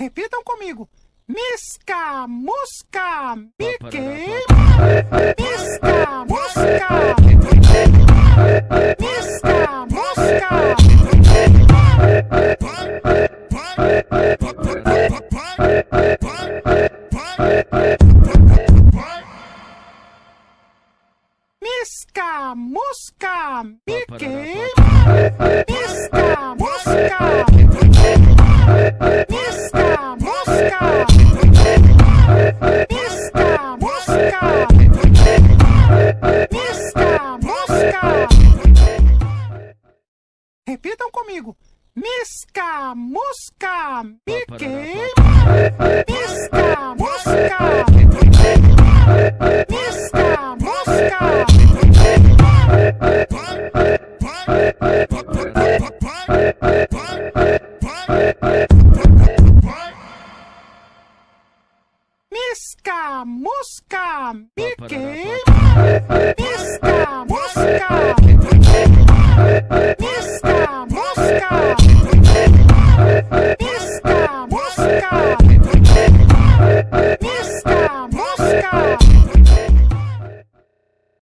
Repitam comigo. Misca, musca, Mickey. Misca, musca. Misca, musca. Misca, musca, Mickey. Misca, musca. Misca, musca. Misca, musca. Misca, musca. Repitam comigo. Misca, musca, Mickey. Misca, musca. Misca, musca. Misca, musca, Mickey. Misca, musca. Misca, musca. Misca, musca. Misca, musca.